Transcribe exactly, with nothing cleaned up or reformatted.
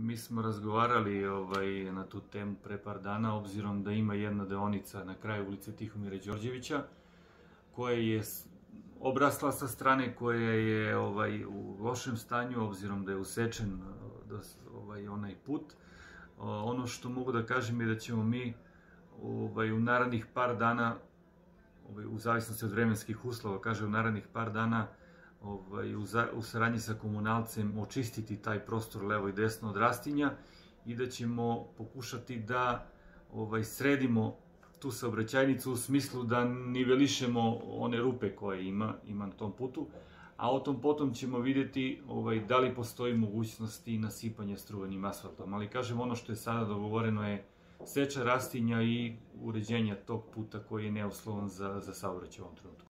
Mi smo razgovarali ovaj, na tu temu pre par dana, obzirom da ima jedna deonica na kraju ulice Tihomira Đorđevića, koja je obrasla sa strane, koja je ovaj, u lošem stanju, obzirom da je usečen da, ovaj, onaj put. Ono što mogu da kažem je da ćemo mi ovaj, u narednih par dana, ovaj, u zavisnosti od vremenskih uslova, kaže u narednih par dana, Ovaj, u, za, u saradnji sa komunalcem očistiti taj prostor levo i desno od rastinja i da ćemo pokušati da ovaj, sredimo tu saobraćajnicu u smislu da nivelišemo one rupe koje ima, ima na tom putu, a o tom potom ćemo vidjeti ovaj, da li postoji mogućnosti nasipanja struvenim asfaltom. Ali kažem, ono što je sada dogovoreno je seča rastinja i uređenja tog puta koji je neuslovan za, za saobraćaj u ovom trenutku.